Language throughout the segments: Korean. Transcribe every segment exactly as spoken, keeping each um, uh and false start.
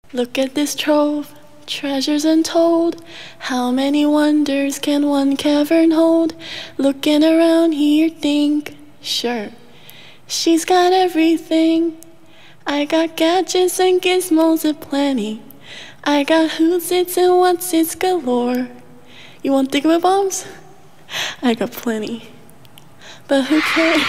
Look at this trove, treasures untold. How many wonders can one cavern hold? Looking around here, think, sure, she's got everything. I got gadgets and gizmos aplenty. I got who's its and what's its galore. You want Digma bombs? I got plenty. But who cares?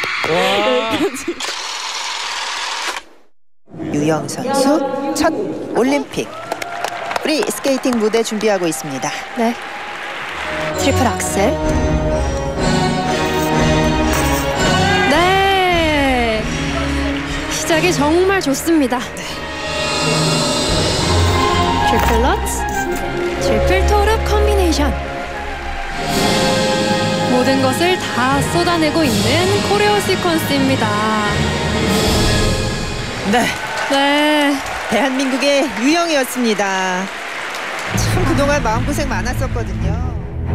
유영 선수 첫 올림픽 프리 스케이팅 무대 준비하고 있습니다. 네. 트리플 악셀. 네. 시작이 정말 좋습니다. 네. 트리플 러츠, 트리플 토르 콤비네이션. 모든 것을 다 쏟아내고 있는 코레오 시퀀스입니다. 네. 네. 대한민국의 유영이었습니다. 참 그동안 마음고생 많았었거든요.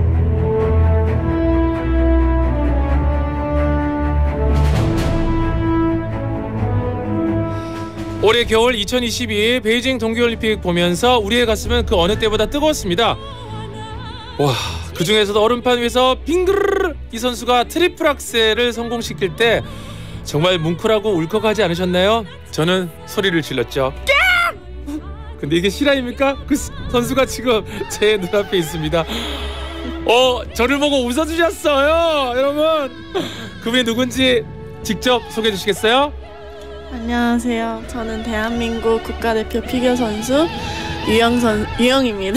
올해 겨울 이천이십이 베이징 동계올림픽 보면서 우리의 가슴은 그 어느 때보다 뜨거웠습니다. 와, 그중에서도 얼음판 위에서 빙그르르 이 선수가 트리플 악셀을 성공시킬 때 정말 뭉클하고 울컥하지 않으셨나요? 저는 소리를 질렀죠. 깍! 근데 이게 실화입니까? 그 선수가 지금 제 눈앞에 있습니다. 어, 저를 보고 웃어주셨어요, 여러분. 그분이 누군지 직접 소개해 주시겠어요? 안녕하세요. 저는 대한민국 국가대표 피겨 선수 유영 선 유영입니다.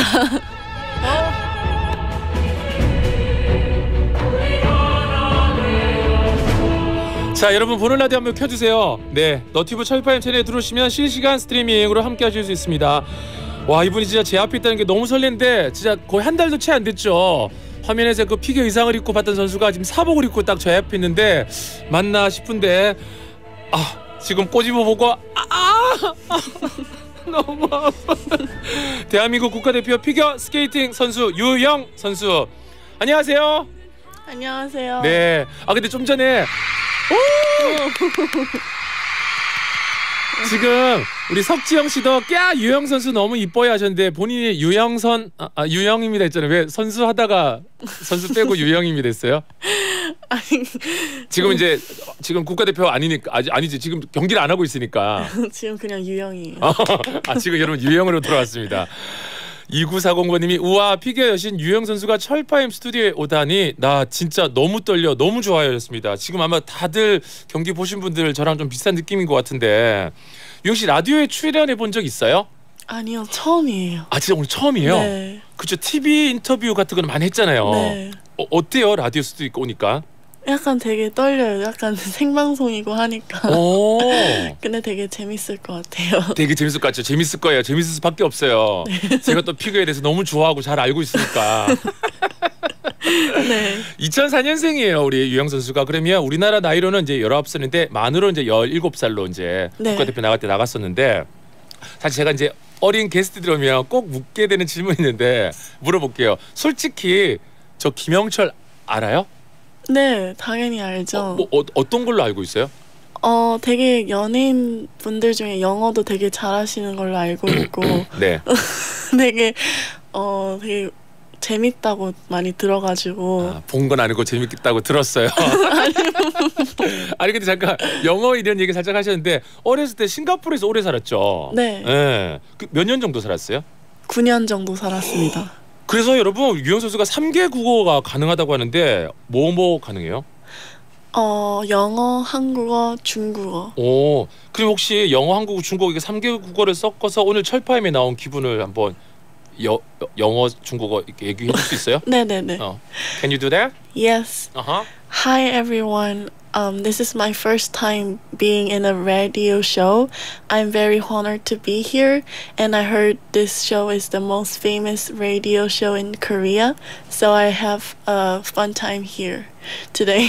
자, 여러분 보는 라디오 한번 켜주세요. 네, 너튜브 철파임 채널에 들어오시면 실시간 스트리밍으로 함께 하실 수 있습니다. 와, 이분이 진짜 제 앞에 있다는 게 너무 설레는데 진짜 거의 한 달도 채 안 됐죠. 화면에서 그 피겨 의상을 입고 봤던 선수가 지금 사복을 입고 딱 저 앞에 있는데 맞나 싶은데 아, 지금 꼬집어 보고 아, 아, 아 너무 아파. 대한민국 국가대표 피겨 스케이팅 선수 유영 선수, 안녕하세요. 안녕하세요. 네. 아 근데 좀 전에 지금 우리 석지영 씨도 꺄 유영 선수 너무 이뻐해 하셨는데 본인이 유영선 아, 아 유영입니다 했잖아요. 왜 선수 하다가 선수 빼고 유영입니다 했어요? 아니 지금 이제 지금 국가대표 아니니까 아니, 아니지 지금 경기를 안 하고 있으니까 지금 그냥 유영이에요. 아 지금 여러분 유영으로 돌아왔습니다. 이구사공 번님이 우와 피겨 여신 유영 선수가 철파임 스튜디오에 오다니 나 진짜 너무 떨려 너무 좋아요였습니다. 지금 아마 다들 경기 보신 분들 저랑 좀 비슷한 느낌인 것 같은데 유영 씨 라디오에 출연해 본 적 있어요? 아니요, 처음이에요. 아 진짜 오늘 처음이에요? 네. 그쵸, 티비 인터뷰 같은 거는 많이 했잖아요. 네. 어, 어때요 라디오 스튜디오 오니까? 약간 되게 떨려요. 약간 생방송이고 하니까. 오. 근데 되게 재밌을 것 같아요. 되게 재밌을 것 같죠. 재밌을 거예요. 재밌을 수밖에 없어요. 네. 제가 또 피겨에 대해서 너무 좋아하고 잘 알고 있으니까. 네. 이천사 년생이에요 우리 유영 선수가. 그러면 우리나라 나이로는 이제 열아홉 살인데 만으로 이제 열일곱 살로 이제 네. 국가대표 나갈 때 나갔었는데 사실 제가 이제 어린 게스트들 오면 꼭 묻게 되는 질문이 있는데 물어볼게요. 솔직히 저 김영철 알아요? 네, 당연히 알죠. 어, 뭐, 어, 어떤 걸로 알고 있어요? 어, 되게 연예인 분들 중에 영어도 되게 잘하시는 걸로 알고 있고 네. 되게 어 되게 재밌다고 많이 들어가지고. 아, 본 건 아니고 재밌겠다고 들었어요. 아니 근데 잠깐 영어 이런 얘기 살짝 하셨는데 어렸을 때 싱가포르에서 오래 살았죠? 네. 네. 그 몇 년 정도 살았어요? 구 년 정도 살았습니다. 그래서 여러분 유영 선수가 삼 개 국어가 가능하다고 하는데 뭐 뭐 가능해요? 어, 영어, 한국어, 중국어. 오, 그럼 혹시 영어, 한국어, 중국어 이게 삼 개 국어를 섞어서 오늘 철파임에 나온 기분을 한번 여, 영어, 중국어 이렇게 얘기해 줄 수 있어요? 네네네. 어. Can you do that? Yes. Uh-huh. Hi everyone. Um, this is my first time being in a radio show. I'm very honored to be here, and I heard this show is the most famous radio show in Korea, so I have a fun time here today.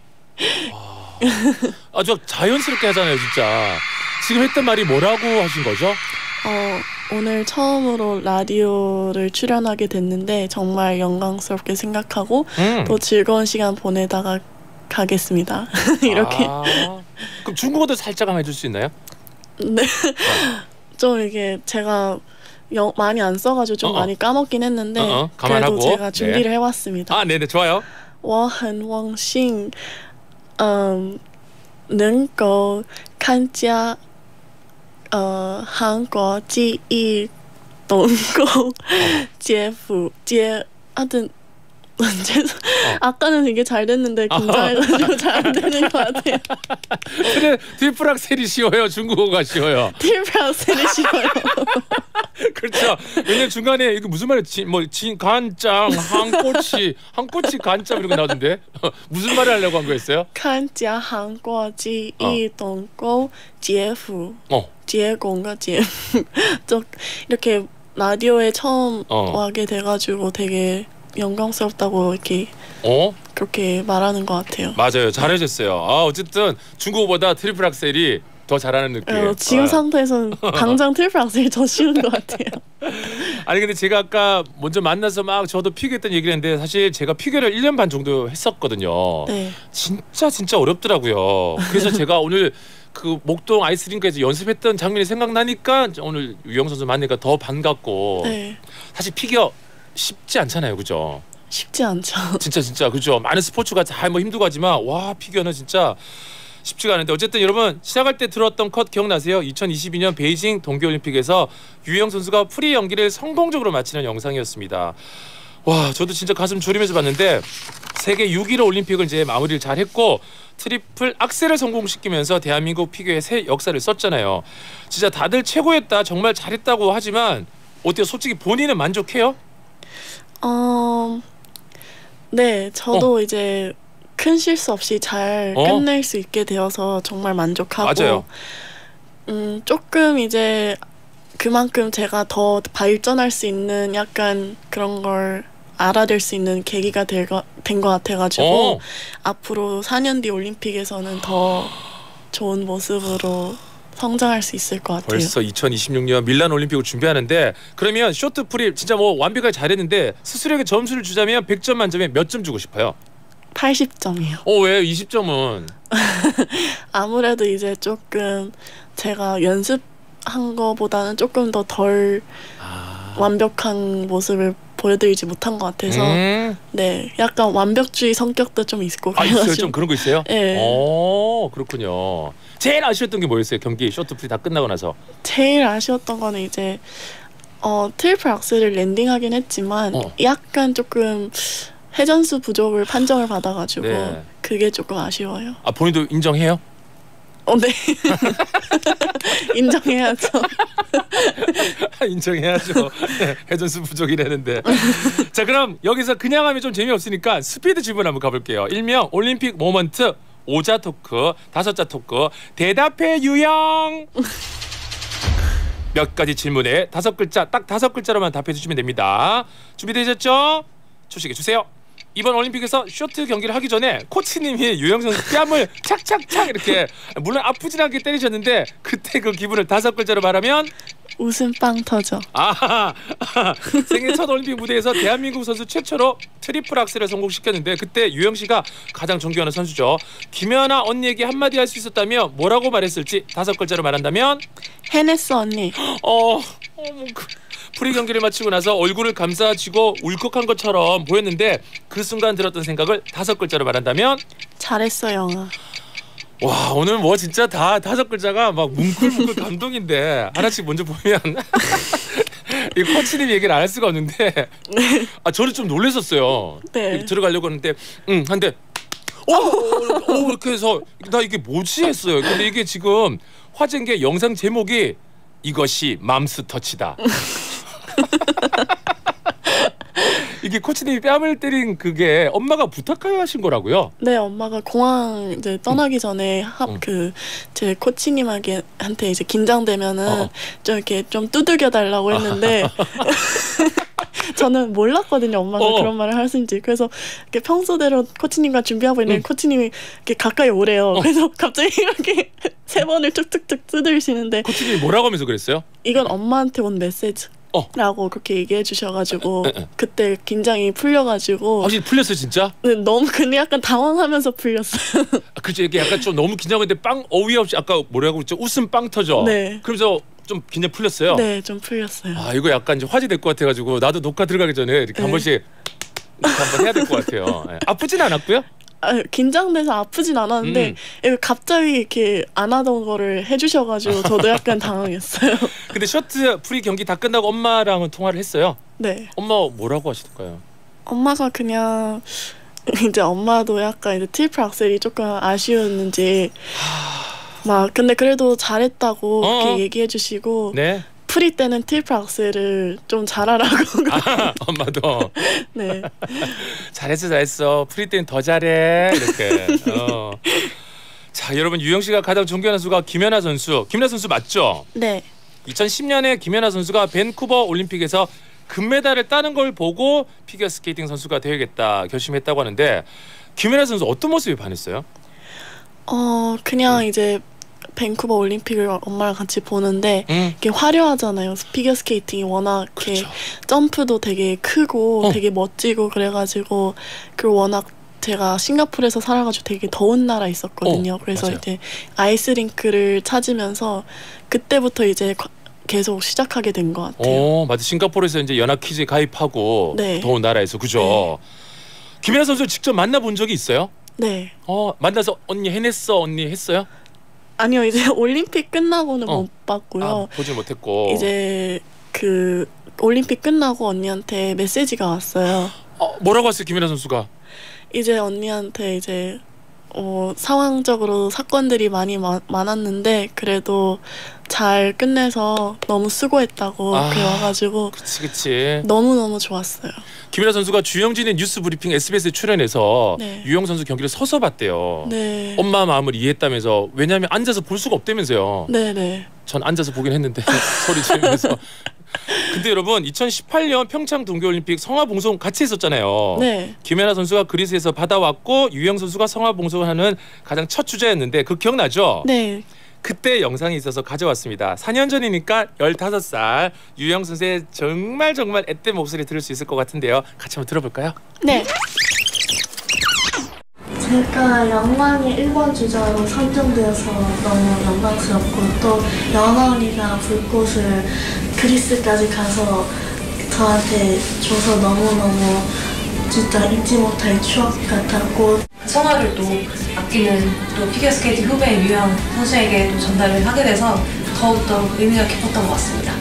아주 자연스럽게 하잖아요, 진짜. 지금 했던 말이 뭐라고 하신 거죠? 어, 오늘 처음으로 라디오를 출연하게 됐는데 정말 영광스럽게 생각하고 음. 또 즐거운 시간 보내다가 가겠습니다. 이렇게. 아, 그럼 중국어도 살짝 한번 해줄 수 있나요? 네. 어. 좀 이게 제가 영, 많이 안 써가지고 좀 어어. 많이 까먹긴 했는데 어어. 감안하고. 그래도 제가 준비를 네. 해왔습니다. 아, 네네, 좋아요. 我很荣幸嗯能够参加呃韩国记忆동고 제프 제 하여튼 죄송 아까는 되게 잘 됐는데 긴장해가지고 잘 안 되는 것 같아요. 근데 트리플 악셀이 쉬워요? 중국어가 쉬워요? 트리플 악셀이 쉬워요. 그렇죠. 왜냐면 중간에 이게 무슨 말이야? 진, 뭐, 진, 간장, 한꼬치, 한꼬치 간장 이런 거 나오던데 무슨 말을 하려고 한 거였어요? 看家韩国记忆동고 제프 어. 제공과 제프 저 이렇게 라디오에 처음 어. 와게 돼가지고 되게 영광스럽다고 이렇게 어? 그렇게 말하는 것 같아요. 맞아요. 잘하셨어요. 아, 어쨌든 중국어보다 트리플 악셀이 더 잘하는 느낌. 어, 지금 아. 상태에서는 당장 트리플 악셀이 더 쉬운 것 같아요. 아니 근데 제가 아까 먼저 만나서 막 저도 피겨 했던 얘기를 했는데 사실 제가 피겨를 일 년 반 정도 했었거든요. 네. 진짜 진짜 어렵더라고요. 그래서 제가 오늘 그 목동 아이스링크에서 연습했던 장면이 생각나니까 오늘 유영 선수 만나니까 더 반갑고 네. 사실 피겨 쉽지 않잖아요. 그죠? 쉽지 않죠. 진짜 진짜 그죠? 많은 스포츠가 다 뭐 힘들고 하지만 와 피겨는 진짜 쉽지가 않은데 어쨌든 여러분 시작할 때 들었던 컷 기억나세요? 이천이십이 년 베이징 동계올림픽에서 유영 선수가 프리 연기를 성공적으로 마치는 영상이었습니다. 와 저도 진짜 가슴 졸이면서 봤는데 세계 육 일호 올림픽을 이제 마무리를 잘 했고 트리플 악셀을 성공시키면서 대한민국 피겨의 새 역사를 썼잖아요. 진짜 다들 최고였다 정말 잘했다고 하지만 어때요? 솔직히 본인은 만족해요? 어, 네, 저도 어. 이제 큰 실수 없이 잘 어. 끝낼 수 있게 되어서 정말 만족하고, 맞아요. 음, 조금 이제 그만큼 제가 더 발전할 수 있는 약간 그런 걸 알아낼 수 있는 계기가 된 것 같아가지고 어. 앞으로 사 년 뒤 올림픽에서는 더 좋은 모습으로 성장할 수 있을 것 같아요. 벌써 이천이십육 년 밀란 올림픽을 준비하는데 그러면 쇼트 프리 진짜 뭐 완벽하게 잘했는데 스스로에게 점수를 주자면 백 점 만점에 몇 점 주고 싶어요? 팔십 점이요. 어 왜 이십 점은? 아무래도 이제 조금 제가 연습한 거보다는 조금 더 덜 아... 완벽한 모습을 보여드리지 못한 것 같아서 음... 네 약간 완벽주의 성격도 좀 있고 아 있어요? 그래가지고 좀 그런 거 있어요? 네. 어 그렇군요. 제일 아쉬웠던 게 뭐였어요? 경기 쇼트 프리 다 끝나고 나서. 제일 아쉬웠던 거는 이제 어 트리플 악셀을 랜딩하긴 했지만 어. 약간 조금 회전수 부족을 판정을 받아가지고 네. 그게 조금 아쉬워요. 아 본인도 인정해요? 어, 네. 인정해야죠. 인정해야죠. 회전수 부족이라는데. 자 그럼 여기서 그냥 하면 좀 재미없으니까 스피드 질문 한번 가볼게요. 일명 올림픽 모먼트 오자 토크, 다섯자 토크, 대답해 유영. 몇 가지 질문에 다섯 글자, 딱 다섯 글자로만 답해 주시면 됩니다. 준비되셨죠? 초식해 주세요. 이번 올림픽에서 쇼트 경기를 하기 전에 코치님이 유영 선수 뺨을 착착착 이렇게 물론 아프진 않게 때리셨는데 그때 그 기분을 다섯 글자로 말하면 웃음 빵 터져. 아 생애 첫 올림픽 무대에서 대한민국 선수 최초로 트리플 악셀을 성공시켰는데 그때 유영 씨가 가장 존경하는 선수죠. 김연아 언니에게 한마디 할 수 있었다면 뭐라고 말했을지 다섯 글자로 말한다면 해냈어 언니. 어, 어 그, 프리 경기를 마치고 나서 얼굴을 감싸쥐고 울컥한 것처럼 보였는데 그 순간 들었던 생각을 다섯 글자로 말한다면 잘했어 영아. 와 오늘 뭐 진짜 다 다섯 글자가 막 뭉클뭉클 감동인데 하나씩 먼저 보면 이 코치님 얘기를 안 할 수가 없는데 아 저는 좀 놀랐었어요. 네. 들어가려고 하는데 응 한데 오, 오, 오 이렇게 해서 나 이게 뭐지 했어요. 근데 이게 지금 화제인 게 영상 제목이 이것이 맘스 터치다. 이게 코치님이 뺨을 때린 그게 엄마가 부탁하신 거라고요? 네 엄마가 공항 이제 떠나기 전에 응. 그 제 코치님에게 한테 이제 긴장되면은 어. 좀 이렇게 좀 두들겨 달라고 했는데 저는 몰랐거든요 엄마가 어. 그런 말을 하신지. 그래서 이렇게 평소대로 코치님과 준비하고 있는 응. 코치님이 이렇게 가까이 오래요. 어. 그래서 갑자기 이렇게 세 번을 툭툭툭 두드리시는데 코치님이 뭐라고 하면서 그랬어요? 이건 엄마한테 온 메시지. 어. 라고 그렇게 얘기해 주셔가지고 에, 에. 그때 긴장이 풀려가지고 확실히 풀렸어요 진짜? 네, 너무 근데 약간 당황하면서 풀렸어요. 아, 그죠 이게 약간 좀 너무 긴장했는데 빵 어이없이 아까 뭐라고 그랬죠? 웃음 빵 터져. 네. 그러면서 좀 긴장 풀렸어요. 네, 좀 풀렸어요. 아 이거 약간 이제 화제 될 것 같아가지고 나도 녹화 들어가기 전에 이렇게 네. 한 번씩 이렇게 한번 해야 될 것 같아요. 네. 아프진 않았고요. 아, 긴장돼서 아프진 않았는데 음. 이거 갑자기 이렇게 안 하던 거를 해주셔가지고 저도 약간 당황했어요. 근데 셔츠 프리 경기 다 끝나고 엄마랑은 통화를 했어요. 네, 엄마 뭐라고 하시던가요? 엄마가 그냥 이제 엄마도 약간 이제 트리플 악셀이 조금 아쉬웠는지 막 근데 그래도 잘했다고 어어. 그렇게 얘기해 주시고 네. 프리 때는 트리플 악셀을 좀 잘하라고. 아, 엄마도 네, 잘했어 잘했어 프리 때는 더 잘해 이렇게. 어. 자 여러분 유영 씨가 가장 존경하는 선수가 김연아 선수. 김연아 선수 맞죠? 네, 이천십 년에 김연아 선수가 밴쿠버 올림픽에서 금메달을 따는 걸 보고 피겨 스케이팅 선수가 되야겠다 결심했다고 하는데 김연아 선수 어떤 모습이 반했어요? 어 그냥 이제 밴쿠버 올림픽을 엄마랑 같이 보는데 음. 이게 화려하잖아요. 피겨 스케이팅이 워낙 이렇게 그렇죠. 점프도 되게 크고 어. 되게 멋지고 그래가지고 그리고 워낙 제가 싱가포르에서 살아가지고 되게 더운 나라에 있었거든요. 어, 그래서 맞아요. 이제 아이스링크를 찾으면서 그때부터 이제 과- 계속 시작하게 된 것 같아요. 어 맞아 싱가포르에서 이제 연합 퀴즈 가입하고 네. 더운 나라에서 그죠? 김연아 선수 직접 만나본 적이 있어요? 네. 어 만나서 언니 해냈어 언니 했어요? 아니요, 이제 올림픽 끝나고는 어. 못 봤고요. 아, 보질 못했고 이제 그 올림픽 끝나고 언니한테 메시지가 왔어요. 어, 뭐라고 했어요 김연아 선수가? 이제 언니한테 이제 어, 상황적으로 사건들이 많이 마, 많았는데 그래도 잘 끝내서 너무 수고했다고 아. 그래 와가지고 그치 그치. 너무너무 좋았어요. 김연아 선수가 주영진의 뉴스 브리핑 에스비에스에 출연해서 네. 유영 선수 경기를 서서 봤대요. 네. 엄마 마음을 이해했다면서 왜냐하면 앉아서 볼 수가 없다면서요. 네네. 전 앉아서 보긴 했는데 소리 지르면서. 근데 여러분 이천십팔 년 평창 동계올림픽 성화봉송 같이 했었잖아요. 네. 김연아 선수가 그리스에서 받아왔고 유영 선수가 성화봉송을 하는 가장 첫 주자였는데 그 기억나죠? 네. 그때 영상이 있어서 가져왔습니다. 사 년 전이니까 열다섯 살 유영 선수의 정말 정말 앳된 목소리 들을 수 있을 것 같은데요. 같이 한번 들어볼까요? 네. 제가 영광의 일 번 주자로 선정되어서 너무 영광스럽고 또 연아 언니가 불꽃을 그리스까지 가서 저한테 줘서 너무너무 진짜 잊지 못할 추억 같았고 성화를 또 아끼는 또 피겨스케이팅 후배인 유영 선수에게 또 전달을 하게 돼서 더욱더 의미가 깊었던 것 같습니다.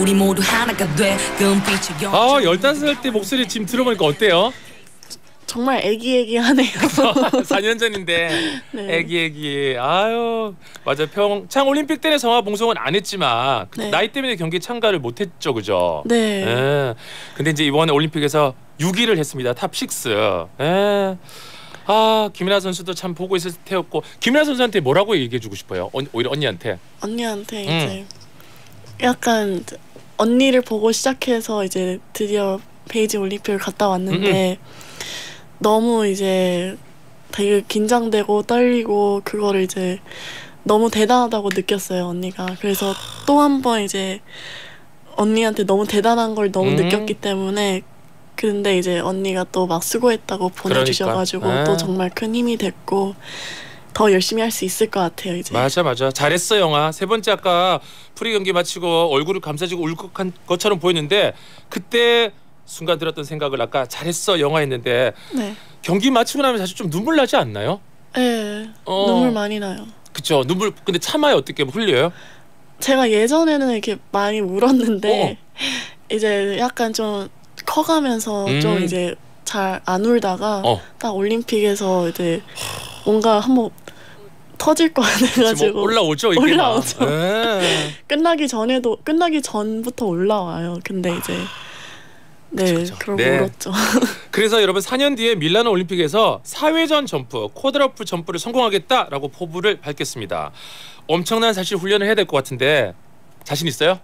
아 열다섯 살 때 목소리 지금 들어보니까 어때요? 정말 애기애기하네요. 사 년 전인데 네. 애기 애기 아유 맞아 평창 올림픽 때는 성화봉송은 안 했지만 그때 네. 나이 때문에 경기에 참가를 못했죠 그죠? 네. 예. 근데 이제 이번에 올림픽에서 육 위를 했습니다 탑 식스. 예. 아 김연아 선수도 참 보고 있을 테였고 김연아 선수한테 뭐라고 얘기해주고 싶어요? 언, 오히려 언니한테. 언니한테 음. 이제 약간 언니를 보고 시작해서 이제 드디어 베이징 올림픽을 갔다 왔는데 너무 이제 되게 긴장되고 떨리고 그거를 이제 너무 대단하다고 느꼈어요 언니가. 그래서 또 한 번 이제 언니한테 너무 대단한 걸 너무 음. 느꼈기 때문에 근데 이제 언니가 또 막 수고했다고 보내주셔가지고 그러니까. 또 아. 정말 큰 힘이 됐고 더 열심히 할 수 있을 것 같아요 이제. 맞아 맞아 잘했어 영아. 세 번째 아까 프리 경기 마치고 얼굴을 감싸지고 울컥한 것처럼 보였는데 그때 순간 들었던 생각을 아까 잘했어 영아 했는데 네. 경기 마치고 나면 사실 좀 눈물 나지 않나요? 네. 어. 눈물 많이 나요. 그쵸 눈물 근데 참아요 어떻게 흘려요? 제가 예전에는 이렇게 많이 울었는데 이제 약간 좀 커가면서 음. 좀 이제 잘 안 울다가 어. 딱 올림픽에서 이제 뭔가 한번 터질 거 지금 같아가지고 뭐 올라오죠 이게 올라오죠. 막. 네. 끝나기 전에도 끝나기 전부터 올라와요. 근데 이제 네 그쵸. 그러고 네. 울었죠. 그래서 여러분 사 년 뒤에 밀라노 올림픽에서 사회전 점프 쿼드러플 점프를 성공하겠다라고 포부를 밝혔습니다. 엄청난 사실 훈련을 해야 될 것 같은데 자신 있어요?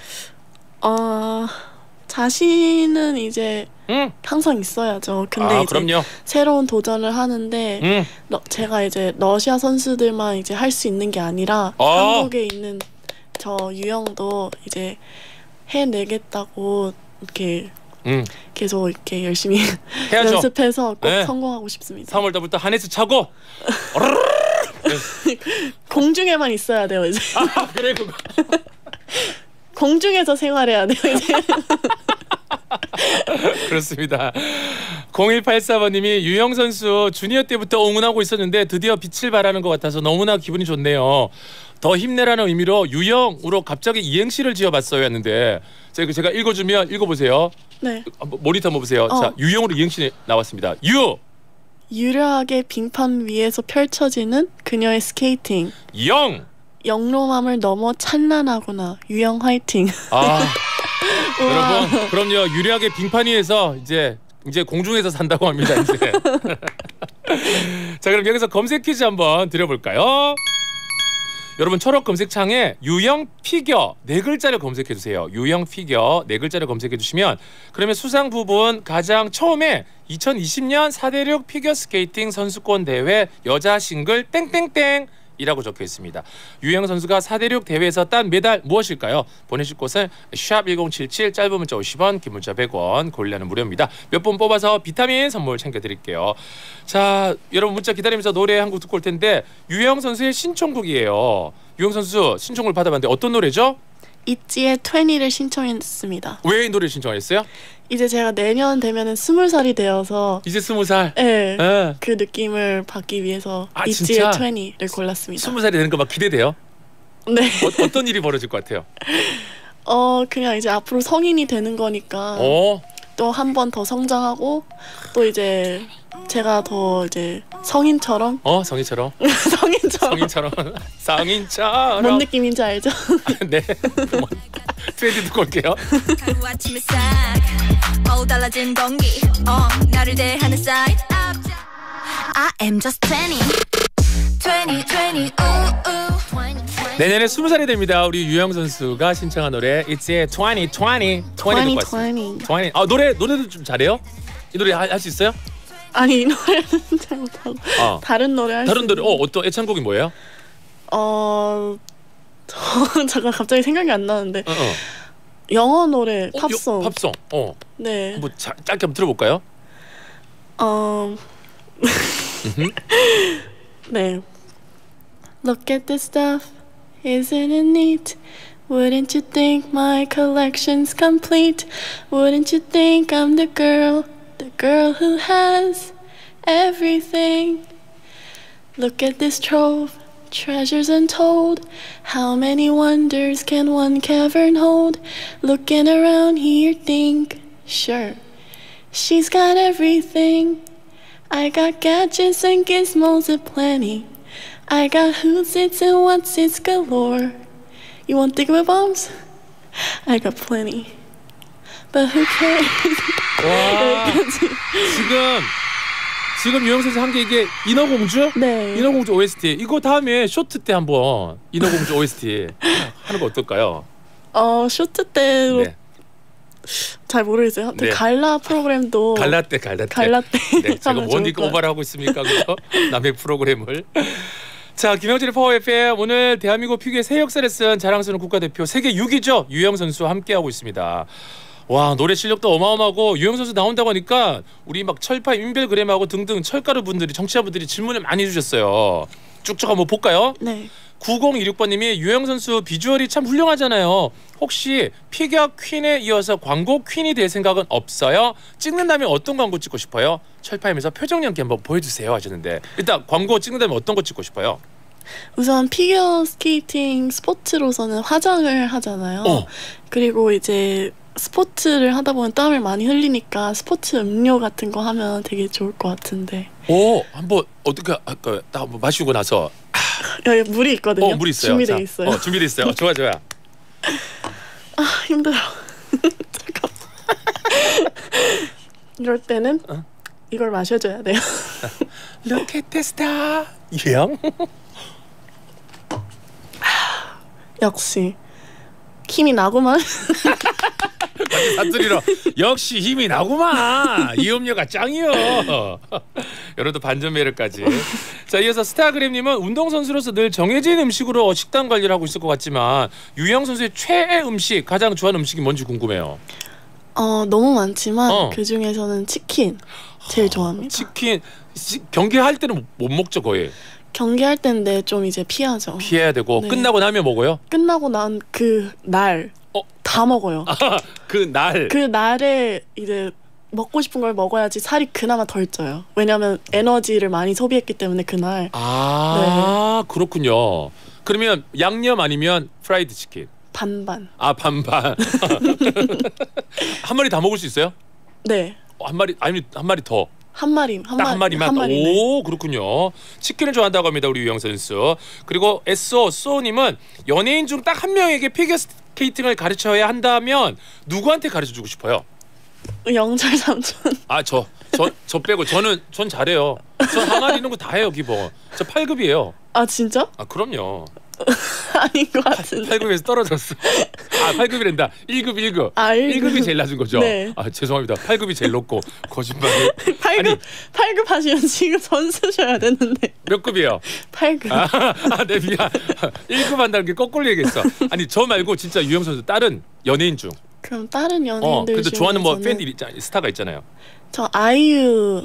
어 자신은 이제 응. 항상 있어야죠. 근데 아 이제 그럼요. 새로운 도전을 하는데 응. 러, 제가 이제 러시아 선수들만 이제 할 수 있는 게 아니라 어. 한국에 있는 저 유영도 이제 해내겠다고 이렇게 응. 계속 이렇게 열심히 해야죠. 연습해서 꼭 네. 성공하고 싶습니다. 삼월 달부터 한해스 차고. 공중에만 있어야 돼요 이제. 아 그래 그거. 공중에서 생활해야 돼요 이제. 그렇습니다. 공일팔사 번님이 유영 선수 주니어 때부터 응원하고 있었는데 드디어 빛을 발하는 것 같아서 너무나 기분이 좋네요. 더 힘내라는 의미로 유영으로 갑자기 이행시를 지어봤어요 했는데 제가 제가 읽어주면 읽어보세요. 네. 모니터 한번 보세요. 어. 자, 유영으로 이행시 나왔습니다. 유. 유려하게 빙판 위에서 펼쳐지는 그녀의 스케이팅. 영. 영롱함을 넘어 찬란하구나. 유영 화이팅. 아. 여러분, 그럼요. 유리하게 빙판 위에서 이제 이제 공중에서 산다고 합니다. 이제. 자, 그럼 여기서 검색 퀴즈 한번 드려볼까요? 여러분 초록 검색창에 유영 피겨 네 글자를 검색해 주세요. 유영 피겨 네 글자를 검색해 주시면 그러면 수상 부분 가장 처음에 이천이십 년 사 대륙 피겨스케이팅 선수권 대회 여자 싱글 땡땡땡 이라고 적혀 있습니다. 유영 선수가 사 대륙 대회에서 딴 메달 무엇일까요? 보내실 곳은 샵 일공칠칠 짧은 문자 오십 원 긴 문자 백 원 고릴라는 무료입니다. 몇 분 뽑아서 비타민 선물 챙겨드릴게요. 자, 여러분 문자 기다리면서 노래 한 곡 듣고 올 텐데 유영 선수의 신청곡이에요. 유영 선수 신청을 받아봤는데 어떤 노래죠? 있지의 이십를 신청했습니다. 왜 이 노래 신청했어요? 이제 제가 내년 되면은 스물 살이 되어서 이제 스무 살. 네, 네. 그 느낌을 받기 위해서 아, 있지의 진짜? 이십를 골랐습니다. 스무 살이 되는 거 막 기대돼요? 네. 어, 어떤 일이 벌어질 것 같아요? 어 그냥 이제 앞으로 성인이 되는 거니까 어? 또 한 번 더 성장하고 또 이제 제가 더 이제 성인처럼 어? 성인처럼? 성인처럼 성인처럼? 성인처럼? 뭔 느낌인지 알죠? 네. 트렌드 듣고 올게요. 하루아침에 싹 어우 달라진 공기 어 나를 대하는 사인 I am just twenty twenty twenty ooh ooh 내년에 스무 살이 됩니다. 우리 유영 선수가 신청한 노래 It's a twenty twenty twenty 듣고 왔습니다. twenty. 아 노래 노래도 좀 잘해요? 이 노래 할 수 있어요? 아니 이 노래는 잘 못하고 어. 다른 노래 할 수 다른 노래 어 어떤 애창곡이 뭐예요? 어 잠깐 갑자기 생각이 안 나는데 어, 어. 영어 노래 어, 팝송. 요, 팝송. 어. 네. 뭐 자, 짧게 한번 들어볼까요? 어. 네. Look at this stuff, isn't it neat? Wouldn't you think my collection's complete? Wouldn't you think I'm the girl, the girl who has everything? Look at this trove, treasures untold. How many wonders can one cavern hold? Looking around here, think, sure, she's got everything. I got gadgets and gizmos aplenty. I got who's its and what's its galore. You want thingamabobs bombs? I got plenty. But who cares? 와. 지금 지금 유영 선수 한 게 이게 인어공주? 네. 인어공주 오에스티. 이거 다음에 쇼트 때 한번 인어공주 오에스티 하는 거 어떨까요? 어 쇼트 때로 네. 잘 모르겠어요. 네. 갈라 프로그램도 갈라 때 갈라 때. 갈라 때 네, 제가 하면 뭔 좋을 이거 것 오바를 하고 있습니까? 그죠? 남의 프로그램을. 자, 김영진의 파워 에프엠 오늘 대한민국 피겨의 새 역사를 쓴 자랑스러운 국가대표 세계 육 위죠. 유영 선수와 함께하고 있습니다. 와, 노래 실력도 어마어마하고 유영 선수 나온다고 하니까 우리 막 철파 인별그램하고 등등 철가루 분들이 청취자분들이 질문을 많이 주셨어요. 쭉쭉 한번 볼까요? 네. 구공이육 번님이 유영 선수 비주얼이 참 훌륭하잖아요. 혹시 피겨 퀸에 이어서 광고 퀸이 될 생각은 없어요? 찍는다면 어떤 광고 찍고 싶어요? 철파임에서 표정 연기 한번 보여주세요 하셨는데 일단 광고 찍는다면 어떤 거 찍고 싶어요? 우선 피겨 스케이팅 스포츠로서는 화장을 하잖아요. 어. 그리고 이제 스포츠를 하다 보면 땀을 많이 흘리니까 스포츠 음료 같은 거 하면 되게 좋을 것 같은데. 오, 한번 어떻게 할까요? 딱 한번 마시고 나서 여기 물이 있거든요. 어, 물 있어요. 준비돼 자, 있어요. 어, 준비돼 있어요. 어, 좋아 좋아. 아 힘들어. 잠깐. 이럴 때는 어? 이걸 마셔줘야 돼요. Look at the star. 유영. 역시 힘이 나구만. 완전 사투리로 역시 힘이 나구만. 이 음료가 짱이요. 여러분도 반전 매력까지. 자, 이어서 스타그램님은 운동선수로서 늘 정해진 음식으로 식단 관리를 하고 있을 것 같지만 유영 선수의 최애 음식, 가장 좋아하는 음식이 뭔지 궁금해요. 어 너무 많지만 어. 그 중에서는 치킨 제일 좋아합니다. 치킨 시, 경기할 때는 못 먹죠 거의. 경기할 때인데 좀 이제 피하죠. 피해야 되고 네. 끝나고 나면 먹어요. 끝나고 난 그 날 어 다 먹어요. 아, 그 날. 그 날에 이제 먹고 싶은 걸 먹어야지 살이 그나마 덜 쪄요. 왜냐하면 에너지를 많이 소비했기 때문에 그날. 아 네. 그렇군요. 그러면 양념 아니면 프라이드 치킨? 반반. 아 반반. 한 마리 다 먹을 수 있어요? 네. 한 마리 아니면 한 마리 더? 한 마리. 한 딱 한 마리만. 한 마리, 오 네. 그렇군요. 치킨을 좋아한다고 합니다 우리 유영 선수. 그리고 에스오 소님은 연예인 중 딱 한 명에게 피겨 스케이팅을 가르쳐야 한다면 누구한테 가르쳐주고 싶어요? 영철 삼촌. 아 저 저 저 빼고 저는 전 잘해요. 저 항아리 이런 거 다 해요 기본. 저 팔 급이에요. 아 진짜? 아 그럼요. 아닌 것 같은데. 팔 급에서 떨어졌어. 아 팔 급이란다. 일 급 일 급. 아, 일 급. 일 급이 제일 낮은 거죠. 네. 아 죄송합니다. 팔 급이 제일 높고 거짓말. 팔 급 아니, 팔 급 하시면 지금 선수셔야 되는데. 몇 급이에요? 팔 급. 아, 아, 네 미안. 일 급 한다는 게 거꾸로 얘기했어. 아니 저 말고 진짜 유영 선수 다른 연예인 중. 그럼 다른 어, 연예인들 근데 좋아하는 뭐 중에서는 팬 있잖아요. 스타가 있잖아요. 저 아이유.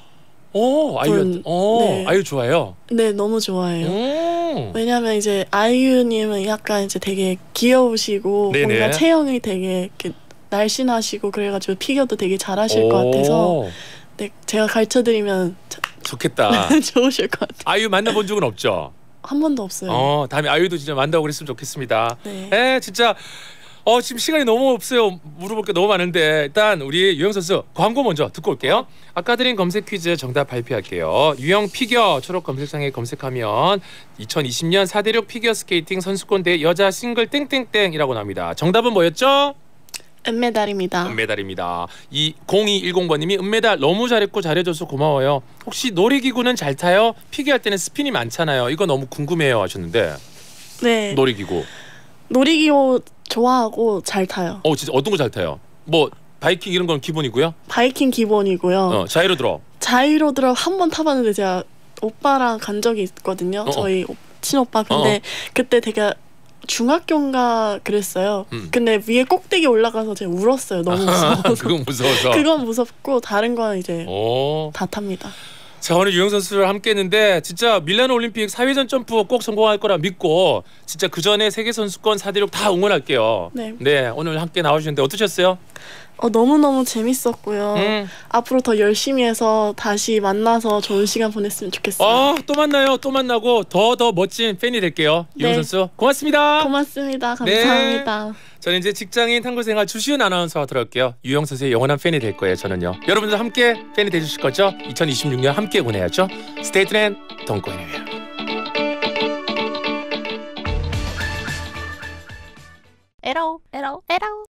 오 아이유. 분, 어 네. 아이유 좋아해요. 네, 너무 좋아해요. 오. 왜냐면 이제 아이유님은 약간 이제 되게 귀여우시고 네네. 뭔가 체형이 되게 이렇게 날씬하시고 그래가지고 피겨도 되게 잘하실 것 같아서 네, 제가 가르쳐드리면 좋겠다. 좋으실 것 같아요. 아이유 만나본 적은 없죠? 한 번도 없어요. 어 다음에 아이유도 진짜 만나고 그랬으면 좋겠습니다. 네. 에 진짜 어 지금 시간이 너무 없어요. 물어볼 게 너무 많은데 일단 우리 유영 선수 광고 먼저 듣고 올게요. 아까 드린 검색 퀴즈 정답 발표할게요. 유영 피겨 초록 검색창에 검색하면 이천이십 년 사 대륙 피겨 스케이팅 선수권 대회 여자 싱글 땡땡땡이라고 나옵니다. 정답은 뭐였죠? 은메달입니다. 은메달입니다. 이 공이일공 번님이 은메달 너무 잘했고 잘해줘서 고마워요. 혹시 놀이기구는 잘 타요? 피겨할 때는 스핀이 많잖아요. 이거 너무 궁금해요 하셨는데. 네. 놀이기구. 놀이기구 좋아하고 잘 타요. 어 진짜 어떤 거 잘 타요? 뭐 바이킹 이런 건 기본이고요. 바이킹 기본이고요. 어 자이로 들어. 자이로 들어 한 번 타봤는데 제가 오빠랑 간 적이 있거든요. 어어. 저희 오- 친오빠. 근데 어어. 그때 되게 중학교인가 그랬어요. 음. 근데 위에 꼭대기 올라가서 제가 울었어요. 너무 무서워서. 그건 무서워서. 그건 무섭고 다른 건 이제 오. 다 탑니다. 자 오늘 유영 선수를 함께했는데 진짜 밀라노 올림픽 사 회전 점프 꼭 성공할 거라 믿고 진짜 그 전에 세계 선수권 사 대륙 다 응원할게요. 네. 네 오늘 함께 나와주셨는데 어떠셨어요? 어, 너무너무 재밌었고요. 음. 앞으로 더 열심히 해서 다시 만나서 좋은 시간 보냈으면 좋겠어요. 어, 또 만나요. 또 만나고 더 더 멋진 팬이 될게요. 네. 유영 선수 고맙습니다. 고맙습니다. 네. 감사합니다. 저는 이제 직장인 탐구생활 주시은 아나운서와 들어갈게요. 유영 선수의 영원한 팬이 될 거예요. 저는요. 여러분들 함께 팬이 되주실 거죠? 이천이십육 년 함께 보내야죠. Stay tuned and don't go anywhere. 에러 에러 에러